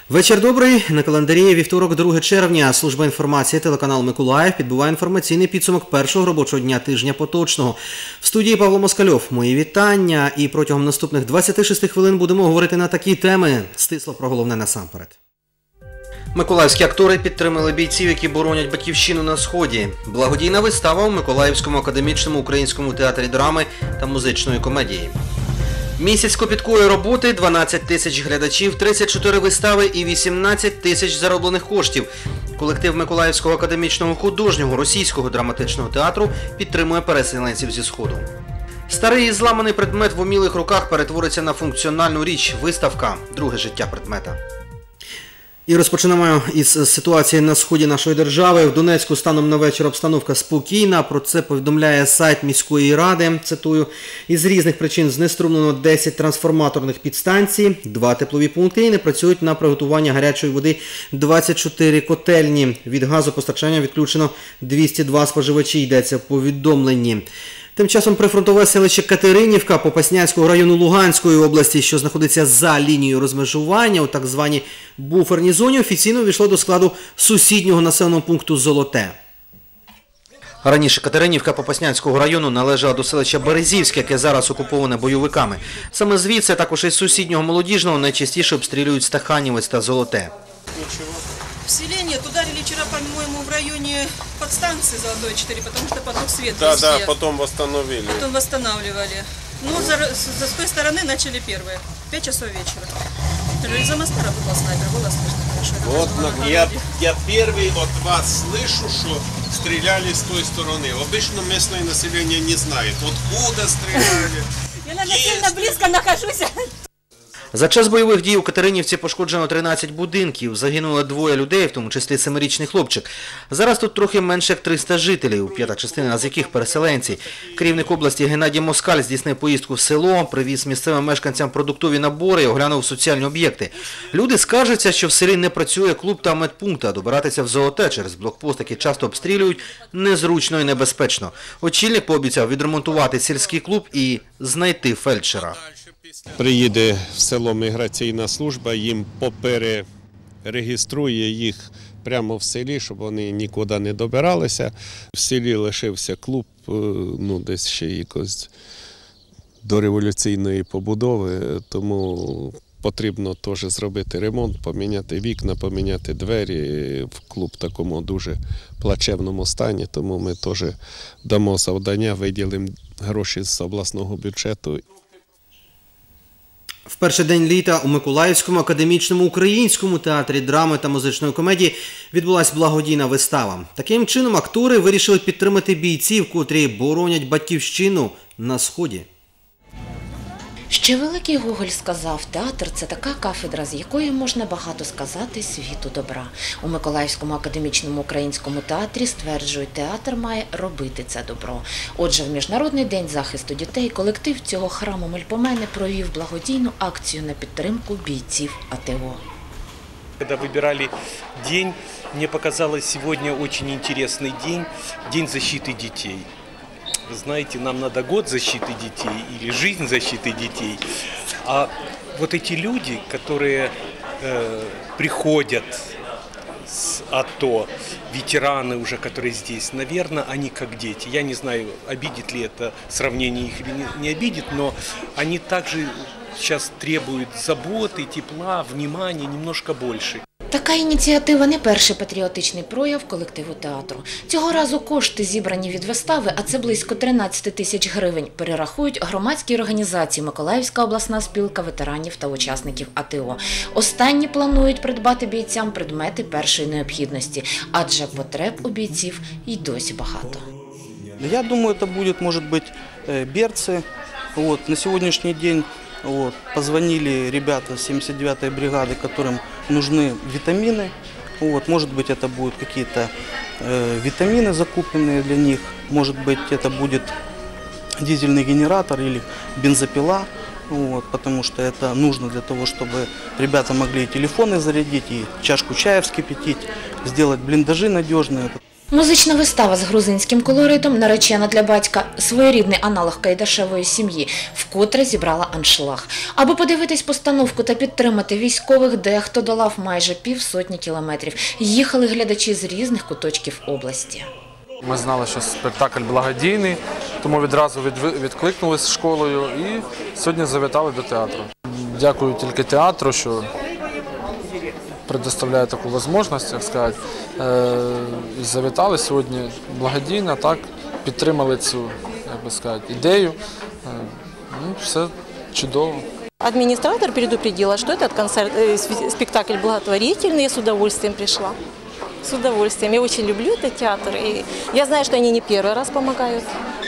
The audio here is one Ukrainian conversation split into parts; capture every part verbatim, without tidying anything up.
Вечір добрий. На календарі вівторок, друге червня. Служба інформації телеканал Миколаїв підбиває інформаційний підсумок першого робочого дня тижня поточного. В студії Павло Москальов. Мої вітання. І протягом наступних двадцяти шести хвилин будемо говорити на такі теми. Стисло про головне насамперед. Миколаївські актори підтримали бійців, які боронять батьківщину на Сході. Благодійна вистава у Миколаївському академічному українському театрі драми та музичної комедії. Місяць копіткої роботи, дванадцять тисяч глядачів, тридцять чотири вистави і вісімнадцять тисяч зароблених коштів. Колектив Миколаївського академічного художнього російського драматичного театру підтримує переселенців зі Сходу. Старий і зламаний предмет в умілих руках перетвориться на функціональну річ – виставка «Друге життя предмета». І розпочинаємо із ситуації на сході нашої держави. В Донецьку станом на вечір обстановка спокійна. Про це повідомляє сайт міської ради. Цитую, із різних причин знеструмлено десять трансформаторних підстанцій, два теплові пункти і не працюють на приготування гарячої води двадцять чотири котельні. Від газопостачання відключено двісті два споживачі, йдеться в повідомленні. Тим часом прифронтове селище Катеринівка Попаснянського району Луганської області, що знаходиться за лінією розмежування у так званій буферній зоні, офіційно увійшло до складу сусіднього населеного пункту Золоте. Раніше Катеринівка Попаснянського району належала до селища Березівське, яке зараз окуповане бойовиками. Саме звідси, також із сусіднього Молодіжного, найчастіше обстрілюють Стаханівець та Золоте. В селе нет, ударили вчера, по-моему, в районе подстанции Золотой четыре, потому что поток света. Да, да, потом восстановили. Потом восстанавливали. Ну, за, за, с той стороны начали первые. Пять часов вечера. Из-за моста работал снайпер, было слышно хорошо. Вот, я, я первый от вас слышу, что стреляли с той стороны. Обычно местное население не знает, откуда стреляли. Я, наверное, сильно близко нахожусь. За час бойових дій у Катеринівці пошкоджено тринадцять будинків, загинуло двоє людей, в тому числі семирічний хлопчик. Зараз тут трохи менше як триста жителів, п'ята частина з яких переселенці. Керівник області Геннадій Москаль здійснив поїздку в село, привіз місцевим мешканцям продуктові набори і оглянув соціальні об'єкти. Люди скаржаться, що в селі не працює клуб та медпункт, а добиратися в Золоте через блокпост, який часто обстрілюють, незручно і небезпечно. Очільник пообіцяв відремонтувати сільський клуб і знайти фельдшера. Приїде в село міграційна служба, їм поперереєструє їх прямо в селі, щоб вони нікуди не добиралися. В селі лишився клуб, ну десь ще якось до революційної побудови, тому потрібно теж зробити ремонт, поміняти вікна, поміняти двері. В клуб в такому дуже плачевному стані, тому ми теж дамо завдання, виділимо гроші з обласного бюджету. В перший день літа у Миколаївському академічному українському театрі драми та музичної комедії відбулася благодійна вистава. Таким чином актори вирішили підтримати бійців, котрі боронять батьківщину на Сході. Ще великий Гоголь сказав, театр – це така кафедра, з якої можна багато сказати світу добра. У Миколаївському академічному українському театрі стверджують, театр має робити це добро. Отже, в Міжнародний день захисту дітей колектив цього храму Мельпомени провів благодійну акцію на підтримку бійців АТО. Когда выбирали день, мне показалось, сегодня очень интересный день, День защиты детей. Знаете, нам надо год защиты детей или жизнь защиты детей. А вот эти люди, которые э, приходят с АТО, ветераны уже, которые здесь, наверное, они как дети. Я не знаю, обидит ли это сравнение их или не, не обидит, но они также сейчас требуют заботы, тепла, внимания немножко больше. Така ініціатива не перший патріотичний прояв колективу театру. Цього разу кошти, зібрані від вистави, а це близько тринадцять тисяч гривень, перерахують громадські організації Миколаївська обласна спілка ветеранів та учасників АТО. Останні планують придбати бійцям предмети першої необхідності, адже потреб у бійців й досі багато. Я думаю, це будуть, може бути, берці. Вот, на сьогоднішній день вот, позвонили ребята с семьдесят девятой бригады, которым нужны витамины. Вот, может быть, это будут какие-то э, витамины закупленные для них, может быть, это будет дизельный генератор или бензопила, вот, потому что это нужно для того, чтобы ребята могли и телефоны зарядить, и чашку чая вскипятить, сделать блиндажи надежные. Музична вистава з грузинським колоритом «Наречена для батька» – своєрідний аналог Кайдашевої сім'ї, вкотре зібрала аншлаг. Аби подивитись постановку та підтримати військових, дехто долав майже півсотні кілометрів. Їхали глядачі з різних куточків області. Ми знали, що спектакль благодійний, тому відразу відкликнулися з школою і сьогодні завітали до театру. Дякую тільки театру, що предоставляє таку можливість, як сказати. Завітали сьогодні благодійно, так, підтримали цю, як би сказати, ідею. Ну, все чудово. Администратор предупредила, что этот концерт, э, спектакль благотворительный, я с удовольствием пришла. С удовольствием. Я очень люблю этот театр. И я знаю, что они не первый раз помогают.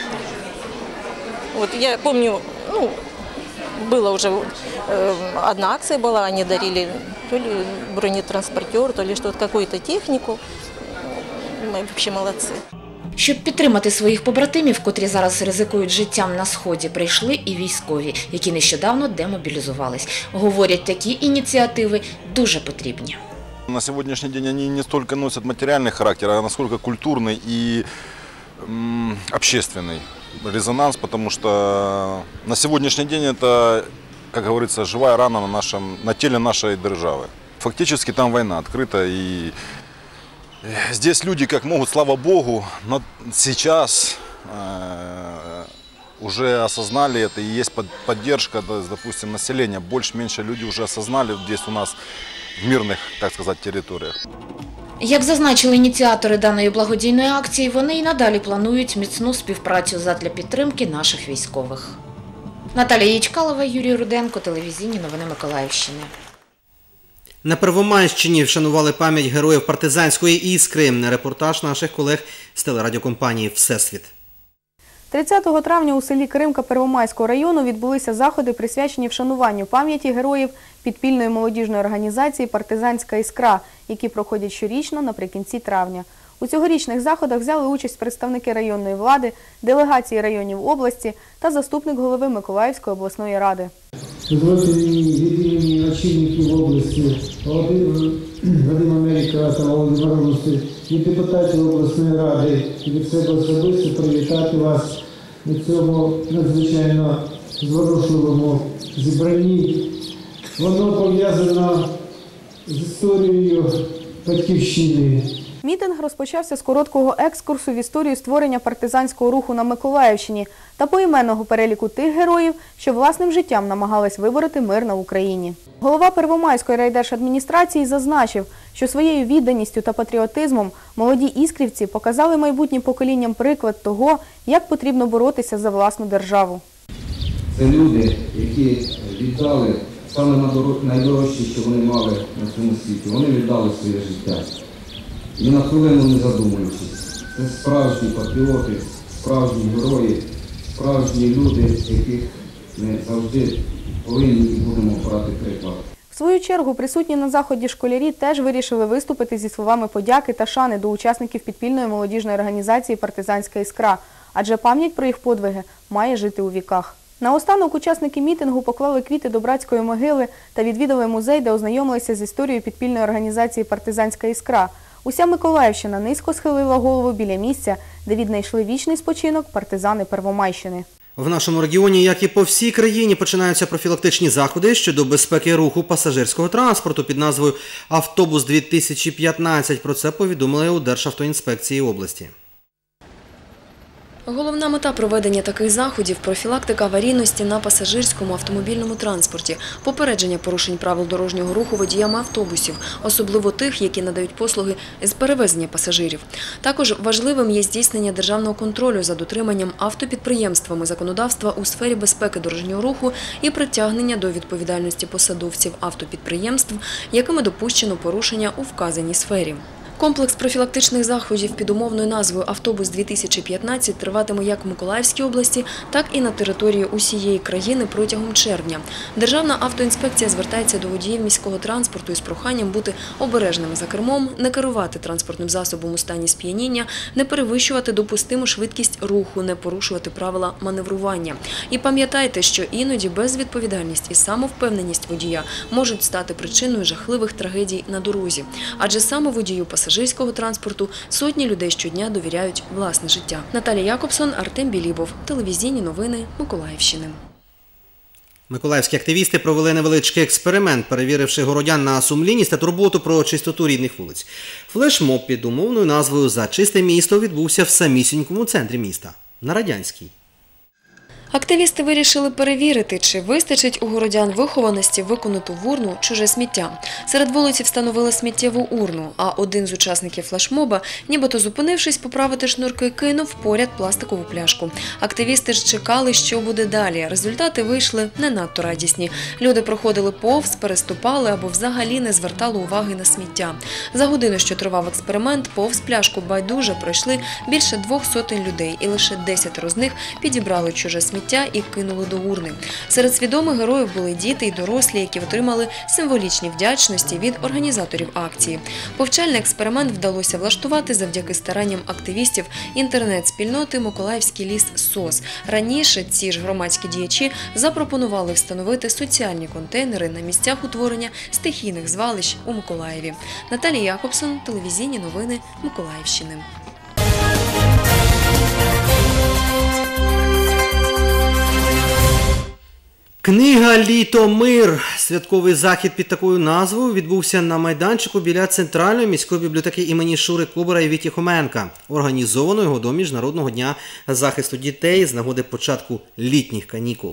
Вот, я помню, ну, была уже э, одна акция была, они дарили то ли бронетранспортер, то ли что-то, какую-то технику. Мы вообще молодцы. Щоб підтримати своїх побратимів, котрі зараз ризикують життям на Сході, прийшли і військові, які нещодавно демобілізувались. Говорять, такі ініціативи дуже потрібні. На сегодняшний день они не столько носят материальный характер, а насколько культурный и м, общественный резонанс, потому что на сегодняшний день это, как говорится, живая рана на, нашем, на теле нашей державы. Фактически там война открыта, и здесь люди как могут, слава Богу, но сейчас э, уже осознали это, и есть поддержка, допустим, населения. Больше-меньше люди уже осознали здесь у нас в мирних, так сказати, територіях. Як зазначили ініціатори даної благодійної акції, вони і надалі планують міцну співпрацю задля підтримки наших військових. Наталія Ячкалова, Юрій Руденко, телевізійні новини Миколаївщини. На Первомайщині вшанували пам'ять героїв партизанської «Іскри». Репортаж наших колег з телерадіокомпанії «Всесвіт». тридцятого травня у селі Кримка Первомайського району відбулися заходи, присвячені вшануванню пам'яті героїв підпільної молодіжної організації «Партизанська іскра», які проходять щорічно наприкінці травня. У цьогорічних заходах взяли участь представники районної влади, делегації районів області та заступник голови Миколаївської обласної ради. Дозвольте мені від імені очільників області Вадима Америка та Володимира Русти, від депутатів обласної ради і від себе особисто привітати вас на цьому надзвичайно зворушливому зібранні. Воно пов'язано з історією Батьківщини. Мітинг розпочався з короткого екскурсу в історію створення партизанського руху на Миколаївщині та поіменного переліку тих героїв, що власним життям намагались вибороти мир на Україні. Голова Первомайської райдержадміністрації зазначив, що своєю відданістю та патріотизмом молоді іскрівці показали майбутнім поколінням приклад того, як потрібно боротися за власну державу. Це люди, які віддали саме найдорожче, що вони мали на цьому світі. Вони віддали своє життя. І на хвилину не задумуючись. Це справжні патріоти, справжні герої, справжні люди, яких ми завжди повинні і будемо брати приклад. В свою чергу присутні на заході школярі теж вирішили виступити зі словами подяки та шани до учасників підпільної молодіжної організації «Партизанська іскра», адже пам'ять про їх подвиги має жити у віках. Наостанок учасники мітингу поклали квіти до братської могили та відвідали музей, де ознайомилися з історією підпільної організації «Партизанська іскра». Уся Миколаївщина низько схилила голову біля місця, де віднайшли вічний спочинок партизани Первомайщини. В нашому регіоні, як і по всій країні, починаються профілактичні заходи щодо безпеки руху пасажирського транспорту під назвою «Автобус дві тисячі п'ятнадцять». Про це повідомили у Державтоінспекції області. Головна мета проведення таких заходів – профілактика аварійності на пасажирському автомобільному транспорті, попередження порушень правил дорожнього руху водіями автобусів, особливо тих, які надають послуги з перевезення пасажирів. Також важливим є здійснення державного контролю за дотриманням автопідприємствами законодавства у сфері безпеки дорожнього руху і притягнення до відповідальності посадовців автопідприємств, якими допущено порушення у вказаній сфері. Комплекс профілактичних заходів під умовною назвою «Автобус дві тисячі п'ятнадцять» триватиме як в Миколаївській області, так і на території усієї країни протягом червня. Державна автоінспекція звертається до водіїв міського транспорту із проханням бути обережними за кермом, не керувати транспортним засобом у стані сп'яніння, не перевищувати допустиму швидкість руху, не порушувати правила маневрування. І пам'ятайте, що іноді безвідповідальність і самовпевненість водія можуть стати причиною жахливих трагедій на дорозі. Адже саме водію пасажирів пасажирського транспорту сотні людей щодня довіряють власне життя. Наталія Якобсон, Артем Білібов. Телевізійні новини Миколаївщини. Миколаївські активісти провели невеличкий експеримент, перевіривши городян на сумлінність та турботу про чистоту рідних вулиць. Флешмоб під умовною назвою «За чисте місто» відбувся в самісінькому центрі міста – на Радянській. Активісти вирішили перевірити, чи вистачить у городян вихованості виконати в урну чуже сміття. Серед вулиці встановили сміттєву урну, а один з учасників флешмоба, нібито зупинившись поправити шнурки, кинув поряд пластикову пляшку. Активісти ж чекали, що буде далі. Результати вийшли не надто радісні. Люди проходили повз, переступали або взагалі не звертали уваги на сміття. За годину, що тривав експеримент, повз пляшку байдуже пройшли більше двох сотень людей, і лише десятеро з них підібрали чуже сміття і кинули до урни. Серед свідомих героїв були діти і дорослі, які отримали символічні вдячності від організаторів акції. Повчальний експеримент вдалося влаштувати завдяки старанням активістів інтернет-спільноти «Миколаївський ліс СОС». Раніше ці ж громадські діячі запропонували встановити соціальні контейнери на місцях утворення стихійних звалищ у Миколаєві. Наталія Якобсон, телевізійні новини Миколаївщини. Книга «Літо. Мир». Святковий захід під такою назвою відбувся на майданчику біля Центральної міської бібліотеки імені Шури Кобера і Віті Хоменка. Організовано його до Міжнародного дня захисту дітей з нагоди початку літніх канікул.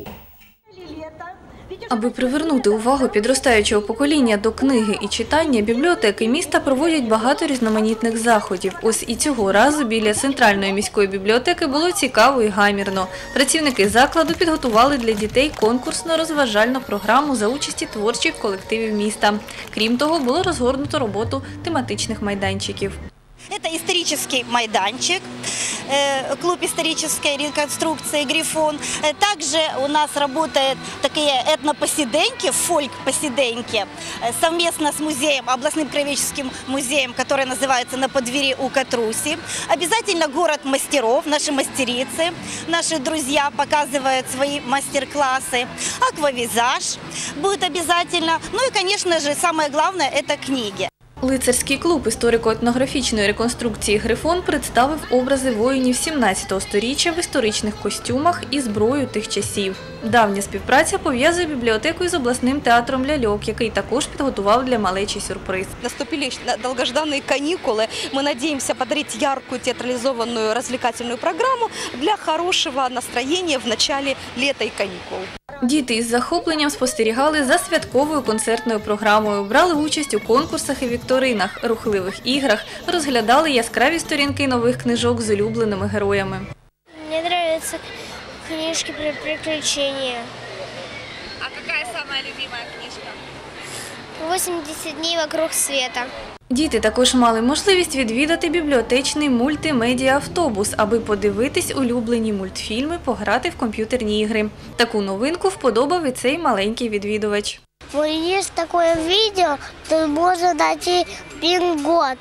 Аби привернути увагу підростаючого покоління до книги і читання, бібліотеки міста проводять багато різноманітних заходів. Ось і цього разу біля Центральної міської бібліотеки було цікаво і гамірно. Працівники закладу підготували для дітей конкурсно-розважальну програму за участі творчих колективів міста. Крім того, було розгорнуто роботу тематичних майданчиків. Это исторический майданчик, клуб исторической реконструкции «Грифон». Также у нас работают такие этнопосиденьки, фольк-посиденьки, совместно с музеем, областным краеведческим музеем, который называется «На подвире у Катруси». Обязательно город мастеров, наши мастерицы, наши друзья показывают свои мастер-классы. Аквавизаж будет обязательно. Ну и, конечно же, самое главное – это книги. Лицарський клуб історико-етнографічної реконструкції «Грифон» представив образи воїнів сімнадцятого сторіччя в історичних костюмах і зброєю тих часів. Давня співпраця пов'язує бібліотеку із обласним театром ляльок, який також підготував для малечі сюрприз. Наступили долгожданные каникулы. Мы надеемся подарить яркую театрализованную развлекательную программу для хорошего настроения в начале лета и каникул. Діти із захопленням спостерігали за святковою концертною програмою, брали участь у конкурсах і вікторинах, рухливих іграх, розглядали яскраві сторінки нових книжок з улюбленими героями. Мені подобаються книжки про приключення. А яка самая любимая книжка? вісімдесят днів вокруг света. Діти також мали можливість відвідати бібліотечний мультимедіа-автобус, аби подивитись улюблені мультфільми, пограти в комп'ютерні ігри. Таку новинку вподобав і цей маленький відвідувач. Є таке відео, де можна знайти пін-код.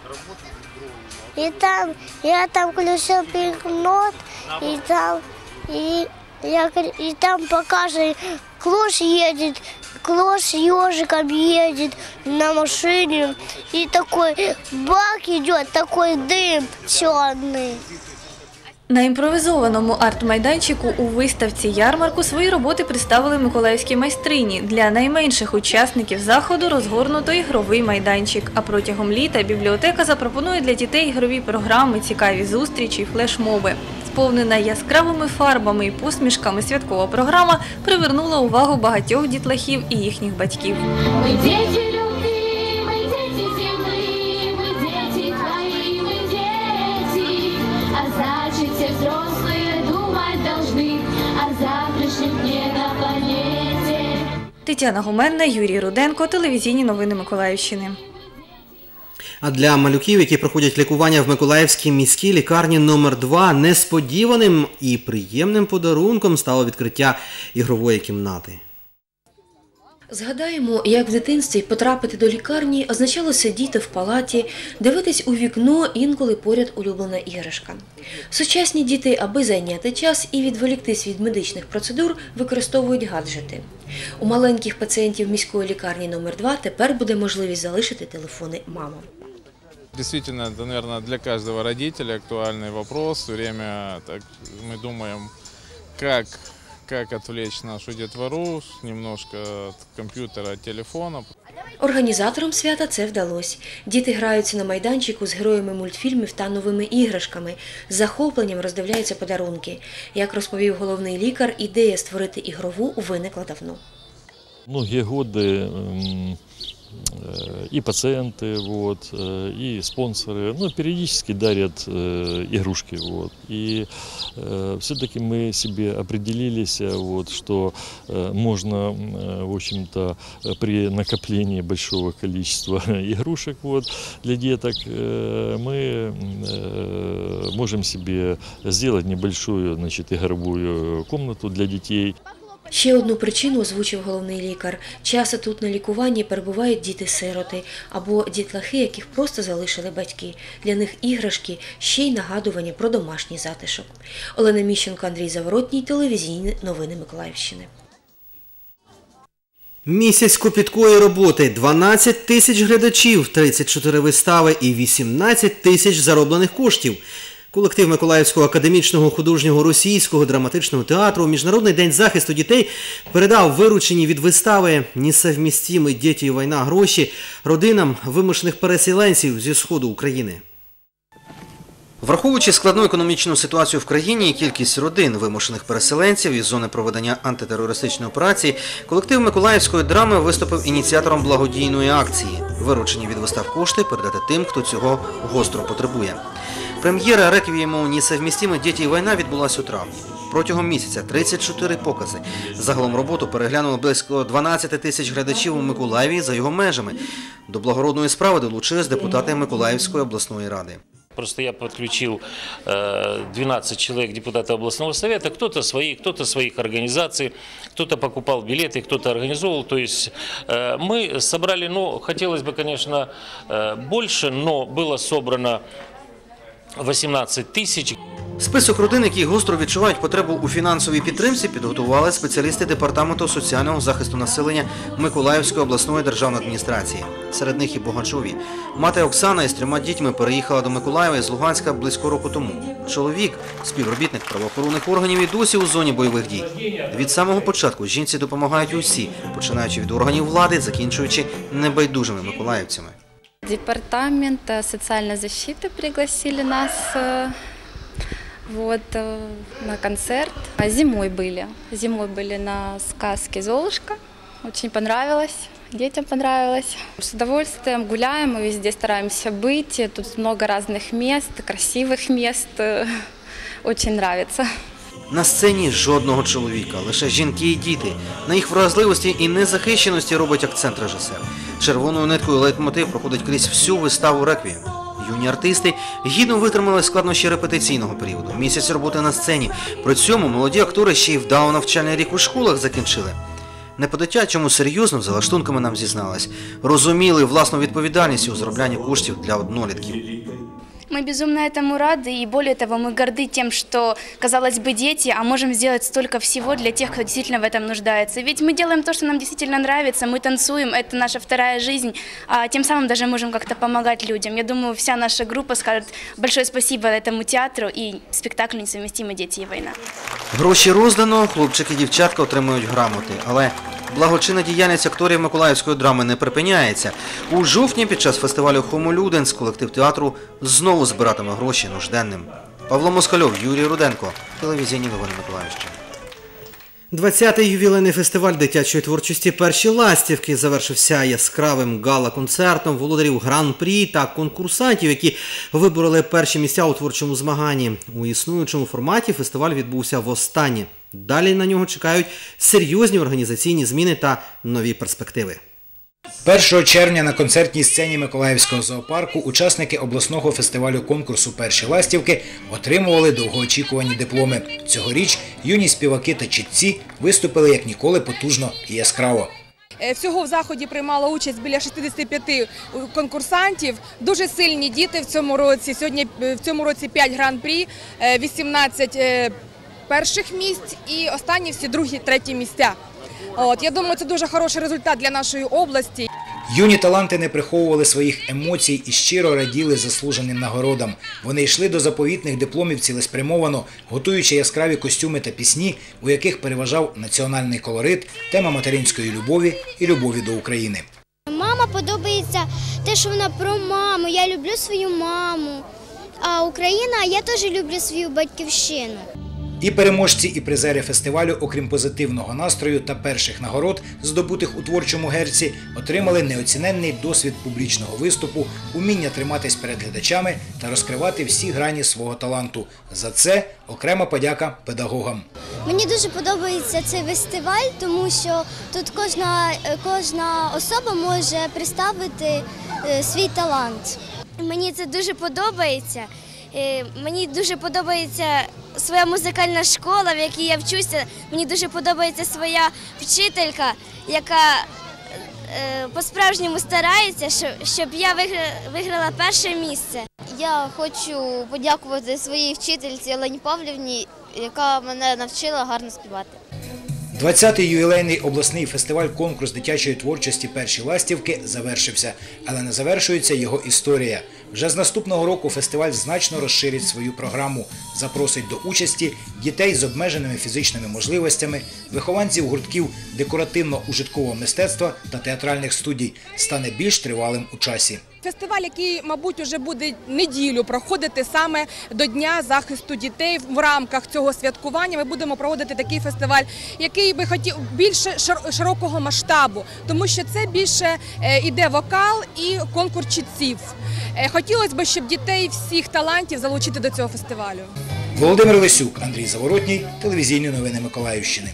І там, я там включив пін-код, і там, і, я, і там покаже, Клош їде, Клош с ежиком едет на машине, и такой бак идет, такой дым черный. На імпровізованому арт-майданчику у виставці ярмарку свої роботи представили миколаївські майстрині. Для найменших учасників заходу розгорнуто ігровий майданчик. А протягом літа бібліотека запропонує для дітей ігрові програми, цікаві зустрічі, флешмоби. Сповнена яскравими фарбами і посмішками святкова програма привернула увагу багатьох дітлахів і їхніх батьків. Ми діти любви, ми діти земли, ми діти твої, ми діти, а значить все взрослые думать должны о завтрашнем дне на планеті. Тетяна Гуменна, Юрій Руденко, телевізійні новини Миколаївщини. А для малюків, які проходять лікування в Миколаївській міській лікарні номер два, несподіваним і приємним подарунком стало відкриття ігрової кімнати. Згадаємо, як в дитинстві потрапити до лікарні означало сидіти в палаті, дивитись у вікно, інколи поряд улюблена іграшка. Сучасні діти, аби зайняти час і відволіктись від медичних процедур, використовують гаджети. У маленьких пацієнтів міської лікарні номер два тепер буде можливість залишити телефони мамам. Действительно, это, наверное, для каждого родителя актуальный вопрос. Все время так, мы думаем, как, как отвлечь нашу детвору немножко от компьютера, от телефона. Організаторам свята це вдалося. Діти граються на майданчику з героями мультфільмів та новими іграшками. З захопленням роздивляються подарунки. Як розповів головний лікар, ідея створити ігрову виникла давно. Многие годы и пациенты, вот, и спонсоры, ну, периодически дарят э, игрушки. Вот. И э, все-таки мы себе определились, вот, что э, можно, э, в общем-то, при накоплении большого количества игрушек вот, для деток, э, мы э, можем себе сделать небольшую, значит, игровую комнату для детей. Ще одну причину озвучив головний лікар. Часто тут на лікуванні перебувають діти-сироти або дітлахи, яких просто залишили батьки. Для них іграшки – ще й нагадування про домашній затишок. Олена Міщенко, Андрій Заворотній, телевізійні новини Миколаївщини. Місяць копіткої роботи, дванадцять тисяч глядачів, тридцять чотири вистави і вісімнадцять тисяч зароблених коштів. Колектив Миколаївського академічного художнього російського драматичного театру у Міжнародний день захисту дітей передав виручені від вистави «Несовмістимі діти і війна» гроші родинам вимушених переселенців зі сходу України. Враховуючи складну економічну ситуацію в країні і кількість родин вимушених переселенців із зони проведення антитерористичної операції, колектив Миколаївської драми виступив ініціатором благодійної акції. Виручені від вистав кошти передати тим, хто цього гостро потребує. Прем'єра реквієму «Несовмістимі діти і війна» відбулася у травні. Протягом місяця тридцять чотири покази. Загалом роботу переглянуло близько дванадцять тисяч глядачів у Миколаєві за його межами. До благородної справи долучились депутати Миколаївської обласної ради. Просто я подключил двенадцать человек депутатов областного совета, кто-то свои, кто-то своих организаций, кто-то покупал билеты, кто-то организовывал. То есть мы собрали, ну, хотелось бы, конечно, больше, но было собрано вісімнадцять тисяч. Список родин, які гостро відчувають потребу у фінансовій підтримці, підготували спеціалісти Департаменту соціального захисту населення Миколаївської обласної державної адміністрації. Серед них і Богачові. Мати Оксана із трьома дітьми переїхала до Миколаєва із Луганська близько року тому. Чоловік, співробітник правоохоронних органів, і досі у зоні бойових дій. Від самого початку жінці допомагають усі, починаючи від органів влади, закінчуючи небайдужими миколаївцями. Департамент социальной защиты пригласили нас вот, на концерт. Зимой были. Зимой были на сказке «Золушка». Очень понравилось. Детям понравилось. С удовольствием гуляем, мы везде стараемся быть. Тут много разных мест, красивых мест. Очень нравится. На сцені жодного чоловіка, лише жінки і діти. На їх вразливості і незахищеності робить акцент режисер. Червоною ниткою лейтмотив проходить крізь всю виставу «Реквієм». Юні артисти гідно витримали складнощі репетиційного періоду. Місяць роботи на сцені. При цьому молоді актори ще й вдало навчальний рік у школах закінчили. Не по-дитячому серйозно за лаштунками нам зізнались. Розуміли власну відповідальність у зароблянні коштів для однолітків. Мы безумно этому рады, и более того, мы горды тем, что, казалось бы, дети, а можем сделать столько всего для тех, кто действительно в этом нуждается. Ведь мы делаем то, что нам действительно нравится, мы танцуем, это наша вторая жизнь, а тем самым даже можем как-то помогать людям. Я думаю, вся наша группа скажет большое спасибо этому театру и спектаклю «Несовместимые дети и война». Гроші роздано, хлопчики і дівчатка отримують грамоти, але благочинна діяльність акторів Миколаївської драми не припиняється. У жовтні під час фестивалю «Хомолюденс» колектив театру знову збиратиме гроші нужденним. Павло Москальов, Юрій Руденко, телевізійні новини Миколаївщини. двадцятий ювілейний фестиваль дитячої творчості «Перші ластівки» завершився яскравим гала-концертом володарів гран-прі та конкурсантів, які вибороли перші місця у творчому змаганні. У існуючому форматі фестиваль відбувся востаннє. Далі на нього чекають серйозні організаційні зміни та нові перспективи. першого червня на концертній сцені Миколаївського зоопарку учасники обласного фестивалю конкурсу «Перші ластівки» отримували довгоочікувані дипломи. Цьогоріч юні співаки та читці виступили як ніколи потужно і яскраво. Всього в заході приймало участь біля шістдесяти п'яти конкурсантів. Дуже сильні діти в цьому році. Сьогодні в цьому році п'ять гран-прі, вісімнадцять перших місць і останні всі другі, треті місця. От, я думаю, це дуже хороший результат для нашої області. Юні таланти не приховували своїх емоцій і щиро раділи заслуженим нагородам. Вони йшли до заповітних дипломів цілеспрямовано, готуючи яскраві костюми та пісні, у яких переважав національний колорит, тема материнської любові і любові до України. Мама подобається те, що вона про маму. Я люблю свою маму. А Україна, я теж люблю свою батьківщину. І переможці, і призери фестивалю, окрім позитивного настрою та перших нагород, здобутих у творчому герці, отримали неоціненний досвід публічного виступу, уміння триматись перед глядачами та розкривати всі грані свого таланту. За це окрема подяка педагогам. Мені дуже подобається цей фестиваль, тому що тут кожна, кожна особа може представити свій талант. Мені це дуже подобається. Мені дуже подобається своя музикальна школа, в якій я вчуся. Мені дуже подобається своя вчителька, яка по-справжньому старається, щоб я виграла перше місце. Я хочу подякувати своїй вчительці Олені Павлівні, яка мене навчила гарно співати. двадцятий ювілейний обласний фестиваль-конкурс дитячої творчості «Перші ластівки» завершився, але не завершується його історія. Вже з наступного року фестиваль значно розширить свою програму, запросить до участі дітей з обмеженими фізичними можливостями, вихованців гуртків декоративно-ужиткового мистецтва та театральних студій, стане більш тривалим у часі. Фестиваль, який, мабуть, вже буде неділю проходити саме до Дня захисту дітей. В рамках цього святкування ми будемо проводити такий фестиваль, який би хотів більше широкого масштабу, тому що це більше йде вокал і конкурс читців. Хотілося б, щоб дітей всіх талантів залучити до цього фестивалю. Володимир Лисюк, Андрій Заворотній, телевізійні новини Миколаївщини.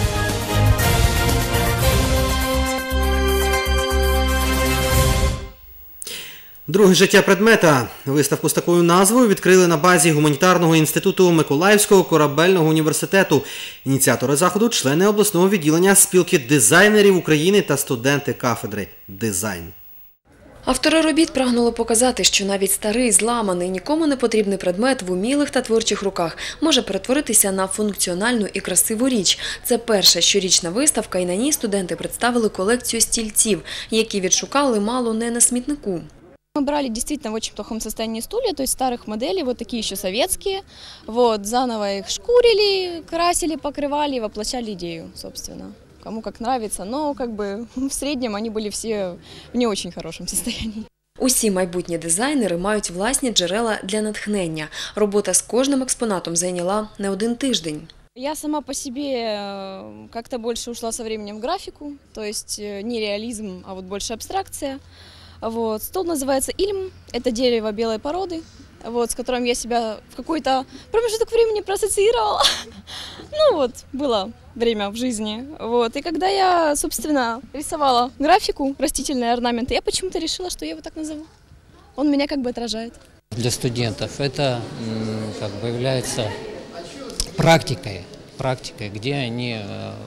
Друге життя предмета. Виставку з такою назвою відкрили на базі Гуманітарного інституту Миколаївського корабельного університету. Ініціатори заходу – члени обласного відділення спілки дизайнерів України та студенти кафедри «Дизайн». Автори робіт прагнули показати, що навіть старий, зламаний, нікому не потрібний предмет в умілих та творчих руках може перетворитися на функціональну і красиву річ. Це перша щорічна виставка, і на ній студенти представили колекцію стільців, які відшукали мало не на смітнику. Мы брали действительно в очень плохом состоянии стулья, то есть старых моделей, вот такие еще советские. Вот, заново их шкурили, красили, покрывали и воплощали идею, собственно. Кому как нравится, но как бы в среднем они были все в не очень хорошем состоянии. Усі майбутні дизайнери мають власні джерела для натхнення. Робота з кожним експонатом зайняла не один тиждень. Я сама по себе как-то больше ушла со временем в графику, то есть не реализм, а вот больше абстракция. Вот. Стол называется Ильм, это дерево белой породы, вот, с которым я себя в какой-то промежуток времени проассоциировала. Ну вот, было время в жизни. Вот. И когда я, собственно, рисовала графику, растительные орнаменты, я почему-то решила, что я его так назову. Он меня как бы отражает. Для студентов это как бы является практикой, практикой, где они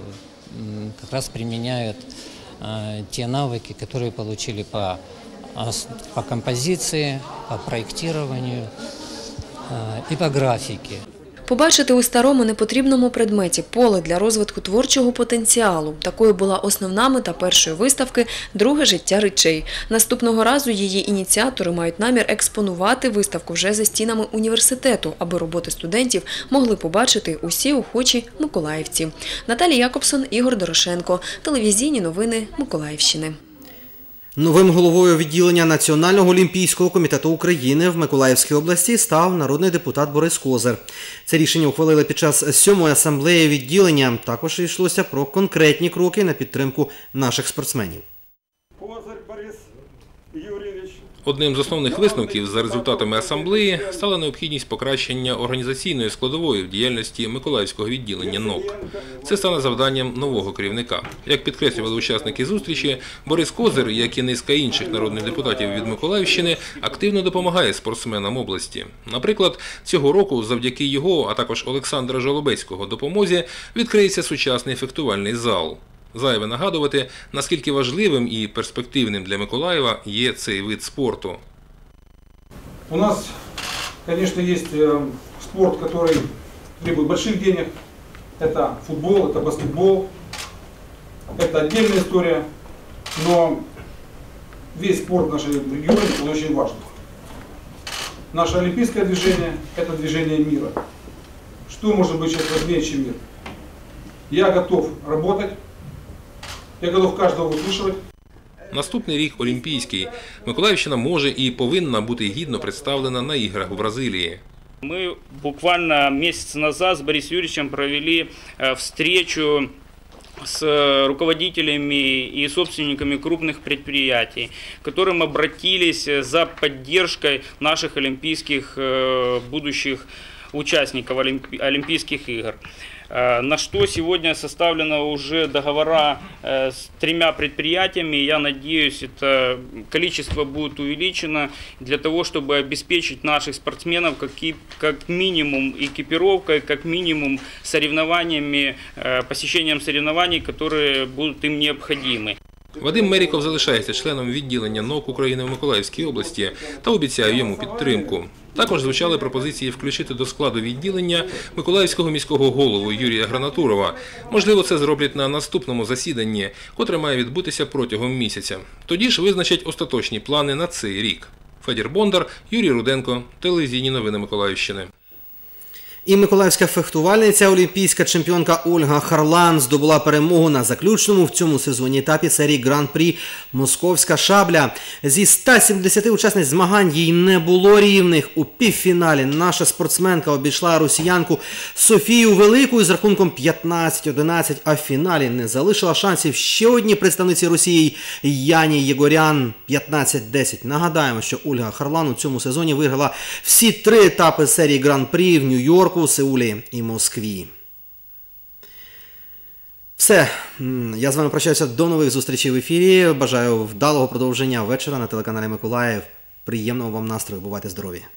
как раз применяют те навыки, которые получили по, по композиции, по проектированию и по графике. Побачити у старому непотрібному предметі поле для розвитку творчого потенціалу. Такою була основна мета першої виставки «Друге життя речей». Наступного разу її ініціатори мають намір експонувати виставку вже за стінами університету, аби роботи студентів могли побачити усі охочі миколаївці. Наталія Якобсон, Ігор Дорошенко. Телевізійні новини Миколаївщини. Новим головою відділення Національного олімпійського комітету України в Миколаївській області став народний депутат Борис Козир. Це рішення ухвалили під час сьомої асамблеї відділення. Також йшлося про конкретні кроки на підтримку наших спортсменів. Одним з основних висновків за результатами асамблеї стала необхідність покращення організаційної складової в діяльності Миколаївського відділення НОК. Це стане завданням нового керівника. Як підкреслювали учасники зустрічі, Борис Козир, як і низка інших народних депутатів від Миколаївщини, активно допомагає спортсменам області. Наприклад, цього року завдяки його, а також Олександра Жолобецького допомозі, відкриється сучасний фехтувальний зал. Зайве нагадувати, наскільки важливим і перспективним для Миколаєва є цей вид спорту. У нас, конечно, есть спорт, который требует больших денег. Это футбол, это баскетбол. Это отдельная история. Но весь спорт в нашем регионе, он очень важен. Наше олимпийское движение – это движение мира. Что может быть сейчас важнее, чем мир? Я готов работать, я готов каждого выслушивать. Наступний рік олімпійський. Миколаївщина може і повинна бути гідно представлена на іграх у Бразилії. Мы буквально месяц назад с Борисом Юрьевичем провели встречу с руководителями и собственниками крупных предприятий, к которым обратились за поддержкой наших олимпийских будущих участников Олимпийских игр. На что сегодня составлено уже договора с тремя предприятиями. Я надеюсь, это количество будет увеличено для того, чтобы обеспечить наших спортсменов как, как минимум экипировкой, как минимум соревнованиями, посещением соревнований, которые будут им необходимы. Вадим Меріков залишається членом відділення НОК України в Миколаївській області та обіцяє йому підтримку. Також звучали пропозиції включити до складу відділення Миколаївського міського голову Юрія Гранатурова. Можливо, це зроблять на наступному засіданні, котре має відбутися протягом місяця. Тоді ж визначать остаточні плани на цей рік. Федір Бондар, Юрій Руденко, телевізійні новини Миколаївщини. І миколаївська фехтувальниця, олімпійська чемпіонка Ольга Харлан здобула перемогу на заключному в цьому сезоні етапі серії Гран-прі «Московська шабля». Зі ста сімдесяти учасниць змагань їй не було рівних. У півфіналі наша спортсменка обійшла росіянку Софію Велику із рахунком п'ятнадцять одинадцять, а в фіналі не залишила шансів ще одній представниці Росії Яні Єгорян п'ятнадцять десять. Нагадаємо, що Ольга Харлан у цьому сезоні виграла всі три етапи серії Гран-прі в Нью-Йорку, Сеулі і Москві. Все. Я з вами прощаюся. До нових зустрічей в ефірі. Бажаю вдалого продовження вечора на телеканалі Миколаїв. Приємного вам настрою. Бувайте здорові.